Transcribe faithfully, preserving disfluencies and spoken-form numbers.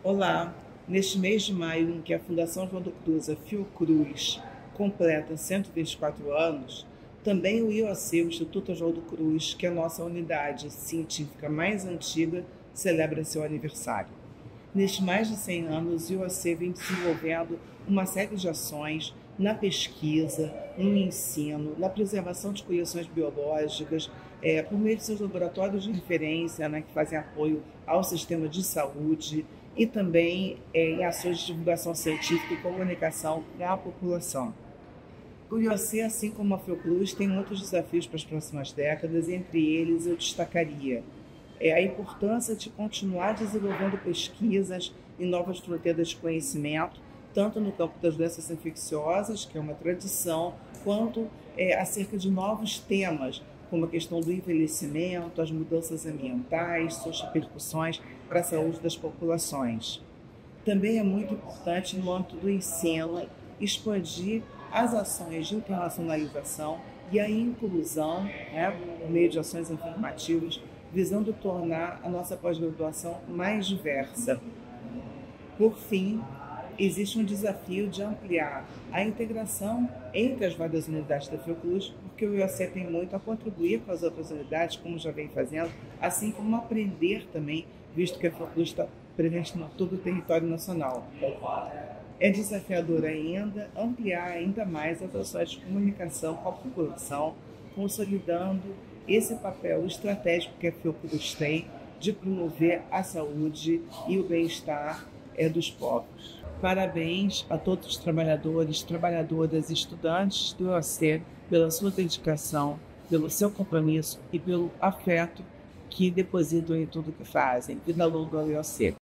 Olá! Neste mês de maio, em que a Fundação João do Cruz, a Fiocruz, completa cento e vinte e quatro anos, também o I O C, o Instituto João do Cruz, que é a nossa unidade científica mais antiga, celebra seu aniversário. Nestes mais de cem anos, o I O C vem desenvolvendo uma série de ações na pesquisa, no ensino, na preservação de coleções biológicas, é, por meio de seus laboratórios de referência, né, que fazem apoio ao sistema de saúde, e também é, em ações de divulgação científica e comunicação para a população. O I O C, assim como a Fiocruz, tem muitos desafios para as próximas décadas, e entre eles eu destacaria é, a importância de continuar desenvolvendo pesquisas e novas fronteiras de conhecimento, tanto no campo das doenças infecciosas, que é uma tradição, quanto é, acerca de novos temas, como a questão do envelhecimento, as mudanças ambientais, suas repercussões para a saúde das populações. Também é muito importante, no âmbito do ensino, expandir as ações de internacionalização e a inclusão, né, por meio de ações afirmativas, visando tornar a nossa pós-graduação mais diversa. Por fim, existe um desafio de ampliar a integração entre as várias unidades da Fiocruz, porque o I O C tem muito a contribuir com as outras unidades, como já vem fazendo, assim como aprender também, visto que a Fiocruz está presente em todo o território nacional. É desafiador ainda ampliar ainda mais as ações de comunicação com a população, consolidando esse papel estratégico que a Fiocruz tem de promover a saúde e o bem-estar é, dos povos. Parabéns a todos os trabalhadores, trabalhadoras e estudantes do I O C pela sua dedicação, pelo seu compromisso e pelo afeto que depositam em tudo que fazem. Vida longa ao I O C!